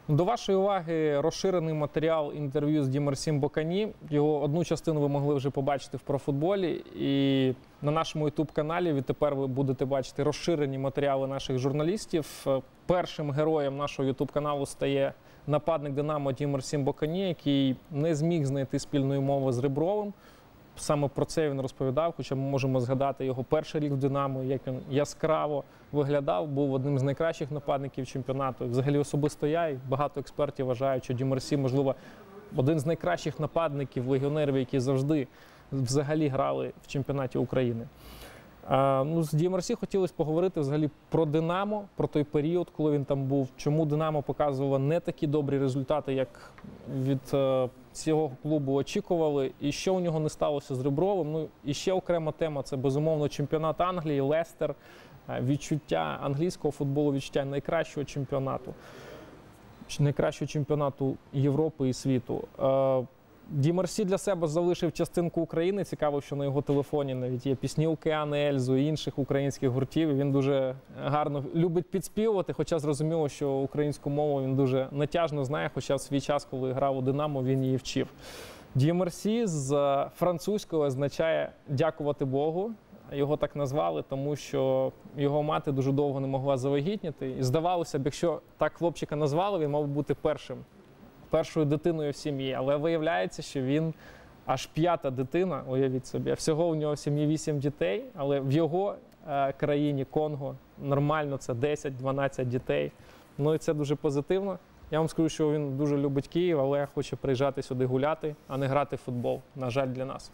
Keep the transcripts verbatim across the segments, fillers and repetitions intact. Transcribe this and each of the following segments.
До вашої уваги розширений матеріал інтерв'ю з Дімарсі Мбокані. Його одну частину ви могли вже побачити в профутболі. І на нашому ютуб-каналі відтепер ви будете бачити розширені матеріали наших журналістів. Першим героєм нашого ютуб-каналу стає нападник «Динамо» Дімарсі Мбокані, який не зміг знайти спільної мови з Ребровим. Саме про це він розповідав, хоча ми можемо згадати його перший рік в «Динамо», як він яскраво виглядав, був одним з найкращих нападників чемпіонату. Взагалі особисто я і багато експертів вважають, що Дімарсі, можливо, один з найкращих нападників, легіонерів, які завжди взагалі грали в чемпіонаті України. А, ну, з Дімарсі хотілося поговорити взагалі про «Динамо», про той період, коли він там був, чому «Динамо» показувало не такі добрі результати, як від е, цього клубу очікували, і що у нього не сталося з Ребровим. Ну, і ще окрема тема – це, безумовно, чемпіонат Англії, Лестер, відчуття англійського футболу, відчуття найкращого чемпіонату, найкращого чемпіонату Європи і світу. Е, Дімарсі для себе залишив частинку України. Цікаво, що на його телефоні навіть є пісні «Океан Ельзу» і інших українських гуртів. І він дуже гарно любить підспівувати, хоча зрозуміло, що українську мову він дуже натяжно знає, хоча в свій час, коли грав у «Динамо», він її вчив. Дімарсі з французького означає «дякувати Богу». Його так назвали, тому що його мати дуже довго не могла завагітніти. І здавалося б, якщо так хлопчика назвали, він мав бути першим. першою дитиною в сім'ї, але виявляється, що він аж п'ята дитина, уявіть собі. Всього у нього в сім'ї вісім дітей, але в його е, країні, Конго, нормально це десять-дванадцять дітей. Ну і це дуже позитивно. Я вам скажу, що він дуже любить Київ, але хоче приїжджати сюди гуляти, а не грати в футбол. На жаль, для нас.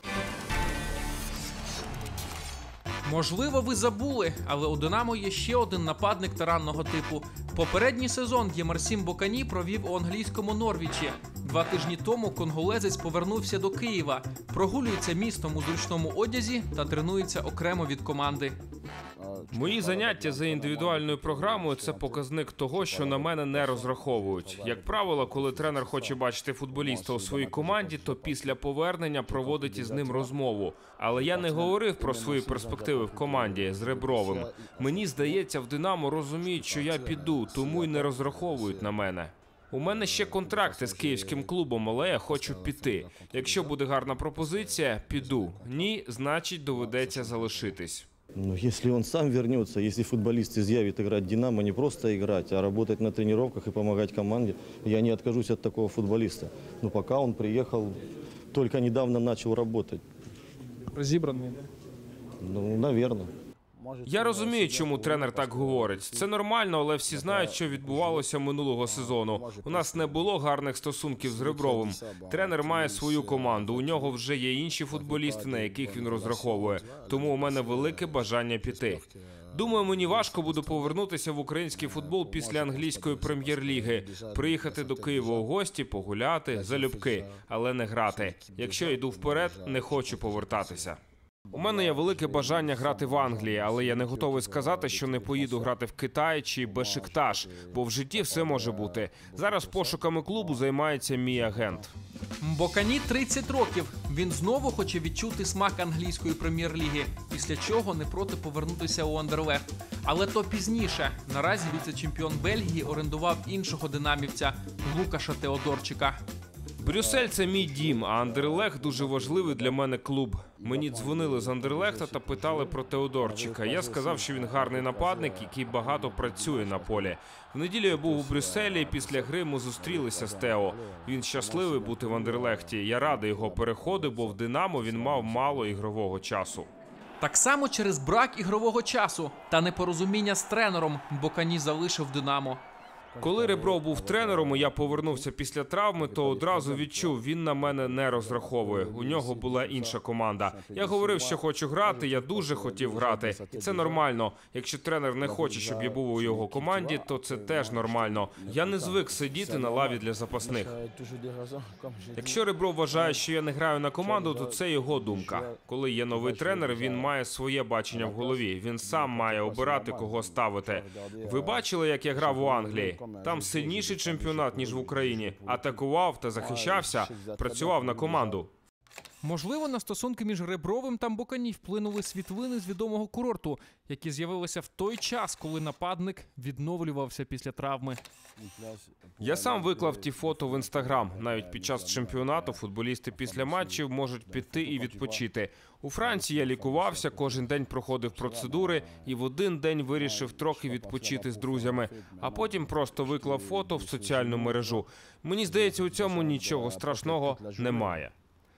Можливо, ви забули, але у «Динамо» є ще один нападник таранного типу. Попередній сезон Дімарсі Мбокані провів у англійському Норвічі. Два тижні тому конголезець повернувся до Києва, прогулюється містом у зручному одязі та тренується окремо від команди. Мої заняття за індивідуальною програмою – це показник того, що на мене не розраховують. Як правило, коли тренер хоче бачити футболіста у своїй команді, то після повернення проводить із ним розмову. Але я не говорив про свої перспективи в команді з Ребровим. Мені здається, в «Динамо» розуміють, що я піду, тому й не розраховують на мене. У мене ще контракти з київським клубом, але я хочу піти. Якщо буде гарна пропозиція, піду. Ні, значить доведеться залишитись. Ну, если он сам вернется, если футболист изъявит играть в «Динамо», не просто играть, а работать на тренировках и помогать команде, я не откажусь от такого футболиста. Но пока он приехал, только недавно начал работать. Розібраний. Ну, наверное. Я розумію, чому тренер так говорить. Це нормально, але всі знають, що відбувалося минулого сезону. У нас не було гарних стосунків з Ребровим. Тренер має свою команду, у нього вже є інші футболісти, на яких він розраховує. Тому у мене велике бажання піти. Думаю, мені важко буде повернутися в український футбол після англійської прем'єр-ліги. Приїхати до Києва у гості, погуляти, залюбки, але не грати. Якщо йду вперед, не хочу повертатися. У мене є велике бажання грати в Англії, але я не готовий сказати, що не поїду грати в Китай чи Бешикташ, бо в житті все може бути. Зараз пошуками клубу займається мій агент. Мбокані тридцять років. Він знову хоче відчути смак англійської прем'єр-ліги, після чого не проти повернутися у Андерлехт. Але то пізніше. Наразі віце-чемпіон Бельгії орендував іншого динамівця – Лукаша Теодорчика. Брюссель – це мій дім, а Андерлехт – дуже важливий для мене клуб. Мені дзвонили з Андерлехта та питали про Теодорчика. Я сказав, що він гарний нападник, який багато працює на полі. В неділю я був у Брюсселі, і після гри ми зустрілися з Тео. Він щасливий бути в Андерлехті. Я радий його переходу, бо в «Динамо» він мав мало ігрового часу. Так само через брак ігрового часу та непорозуміння з тренером Мбокані залишив «Динамо». Коли Ребров був тренером і я повернувся після травми, то одразу відчув, він на мене не розраховує. У нього була інша команда. Я говорив, що хочу грати, я дуже хотів грати. І це нормально. Якщо тренер не хоче, щоб я був у його команді, то це теж нормально. Я не звик сидіти на лаві для запасних. Якщо Ребров вважає, що я не граю на команду, то це його думка. Коли є новий тренер, він має своє бачення в голові. Він сам має обирати, кого ставити. Ви бачили, як я грав у Англії? Там сильніший чемпіонат, ніж в Україні. Атакував та захищався, працював на команду. Можливо, на стосунки між Ребровим та Mbokani вплинули світлини з відомого курорту, які з'явилися в той час, коли нападник відновлювався після травми. Я сам виклав ті фото в інстаграм. Навіть під час чемпіонату футболісти після матчів можуть піти і відпочити. У Франції я лікувався, кожен день проходив процедури і в один день вирішив трохи відпочити з друзями, а потім просто виклав фото в соціальну мережу. Мені здається, у цьому нічого страшного немає.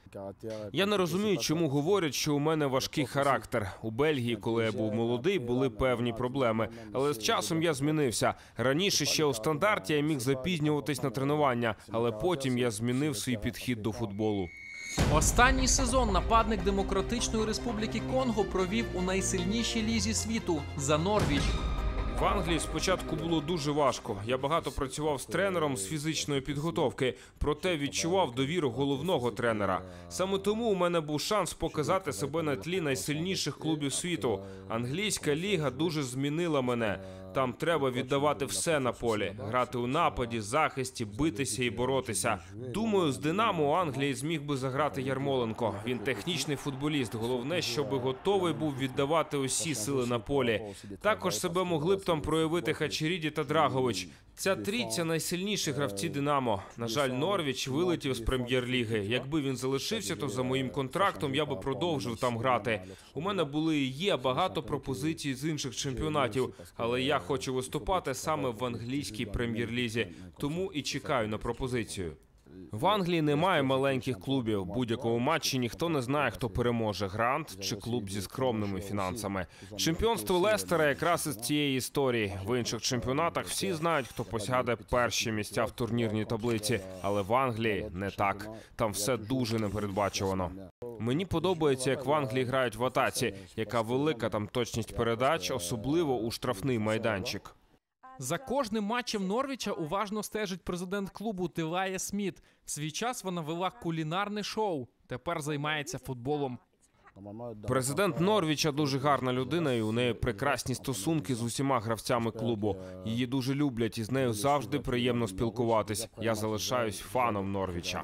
Я не розумію, чому говорять, що у мене важкий характер. У Бельгії, коли я був молодий, були певні проблеми. Але з часом я змінився. Раніше ще у стандарті я міг запізнюватись на тренування, але потім я змінив свій підхід до футболу. Останній сезон нападник Демократичної Республіки Конго провів у найсильнішій лізі світу – за Норвіч. В Англії спочатку було дуже важко. Я багато працював з тренером з фізичної підготовки, проте відчував довіру головного тренера. Саме тому у мене був шанс показати себе на тлі найсильніших клубів світу. Англійська ліга дуже змінила мене. Там треба віддавати все на полі, грати у нападі, захисті, битися і боротися. Думаю, з «Динамо» у Англії зміг би заграти Ярмоленко. Він технічний футболіст. Головне, щоб готовий був віддавати усі сили на полі. Також себе могли б там проявити Хачеріді та Драгович. Ця трійця – найсильніші гравці «Динамо». На жаль, Норвіч вилетів з прем'єр-ліги. Якби він залишився, то за моїм контрактом я би продовжив там грати. У мене були і є багато пропозицій з інших чемпіонатів, але я хочу виступати саме в англійській прем'єр-лізі, тому і чекаю на пропозицію. В Англії немає маленьких клубів. В будь-якому матчі ніхто не знає, хто переможе – Грант чи клуб зі скромними фінансами. Чемпіонство Лестера якраз із цієї історії. В інших чемпіонатах всі знають, хто посяде перші місця в турнірній таблиці. Але в Англії не так. Там все дуже непередбачувано. Мені подобається, як в Англії грають в атаці, яка велика там точність передач, особливо у штрафний майданчик. За кожним матчем Норвіча уважно стежить президент клубу Тилая Сміт. В свій час вона вела кулінарне шоу, тепер займається футболом. Президент Норвіча дуже гарна людина, і у неї прекрасні стосунки з усіма гравцями клубу. Її дуже люблять, і з нею завжди приємно спілкуватись. Я залишаюсь фаном Норвіча.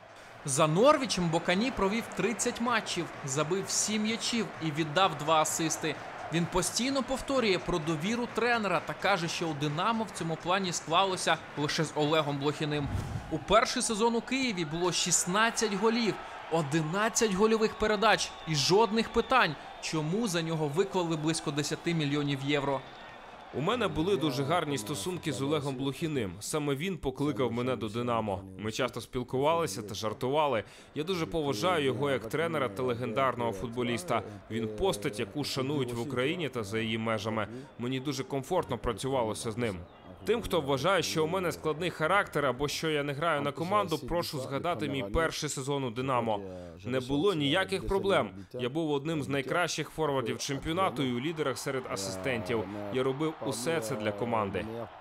За Норвічем Mbokani провів тридцять матчів, забив сім м'ячів і віддав два асисти. Він постійно повторює про довіру тренера та каже, що у «Динамо» в цьому плані склалося лише з Олегом Блохіним. У перший сезон у Києві було шістнадцять голів, одинадцять гольових передач і жодних питань, чому за нього виклали близько десять мільйонів євро. У мене були дуже гарні стосунки з Олегом Блохіним. Саме він покликав мене до «Динамо». Ми часто спілкувалися та жартували. Я дуже поважаю його як тренера та легендарного футболіста. Він постать, яку шанують в Україні та за її межами. Мені дуже комфортно працювалося з ним. Тим, хто вважає, що у мене складний характер або що я не граю на команду, прошу згадати мій перший сезон у «Динамо». Не було ніяких проблем. Я був одним з найкращих форвардів чемпіонату і у лідерах серед асистентів. Я робив усе це для команди.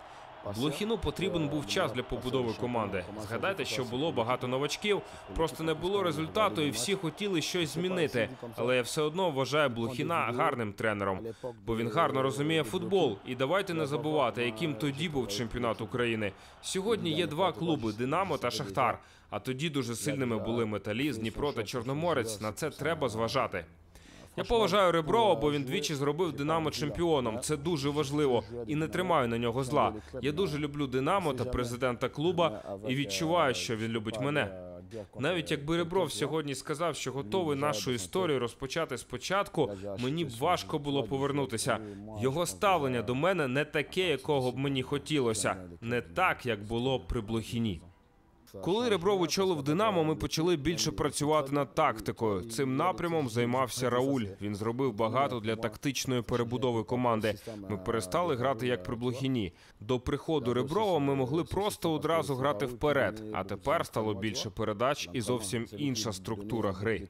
Блохіну потрібен був час для побудови команди. Згадайте, що було багато новачків, просто не було результату і всі хотіли щось змінити. Але я все одно вважаю Блохіна гарним тренером, бо він гарно розуміє футбол. І давайте не забувати, яким тоді був чемпіонат України. Сьогодні є два клуби – «Динамо» та «Шахтар». А тоді дуже сильними були «Металіст», «Дніпро» та «Чорноморець». На це треба зважати. Я поважаю Реброва, бо він двічі зробив «Динамо» чемпіоном. Це дуже важливо. І не тримаю на нього зла. Я дуже люблю «Динамо» та президента клуба і відчуваю, що він любить мене. Навіть якби Ребров сьогодні сказав, що готовий нашу історію розпочати спочатку, мені б важко було повернутися. Його ставлення до мене не таке, якого б мені хотілося. Не так, як було при Блохіні. Коли Ребров очолив «Динамо», ми почали більше працювати над тактикою. Цим напрямом займався Рауль. Він зробив багато для тактичної перебудови команди. Ми перестали грати як при Блохіні. До приходу Реброва ми могли просто одразу грати вперед, а тепер стало більше передач і зовсім інша структура гри.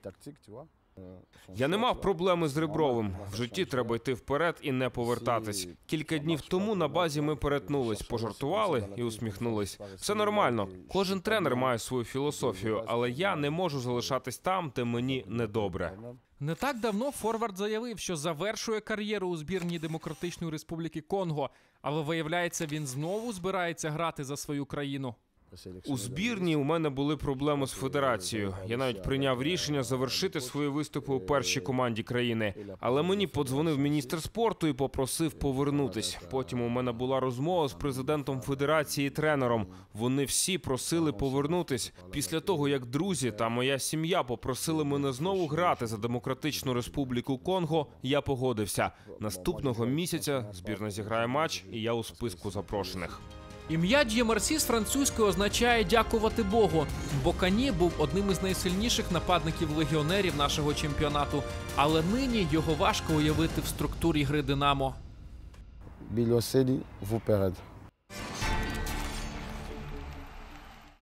Я не мав проблеми з Ребровим. В житті треба йти вперед і не повертатись. Кілька днів тому на базі ми перетнулись, пожартували і усміхнулись. Все нормально. Кожен тренер має свою філософію, але я не можу залишатись там, де мені недобре. Не так давно форвард заявив, що завершує кар'єру у збірній Демократичної Республіки Конго, але виявляється, він знову збирається грати за свою країну. У збірні у мене були проблеми з федерацією. Я навіть прийняв рішення завершити свої виступи у першій команді країни. Але мені подзвонив міністр спорту і попросив повернутись. Потім у мене була розмова з президентом федерації і тренером. Вони всі просили повернутись. Після того, як друзі та моя сім'я попросили мене знову грати за Демократичну Республіку Конго, я погодився. Наступного місяця збірна зіграє матч, і я у списку запрошених. Ім'я Д'ємарсі з французької означає «дякувати Богу». Бокані був одним із найсильніших нападників-легіонерів нашого чемпіонату. Але нині його важко уявити в структурі гри «Динамо». Біля селі вперед.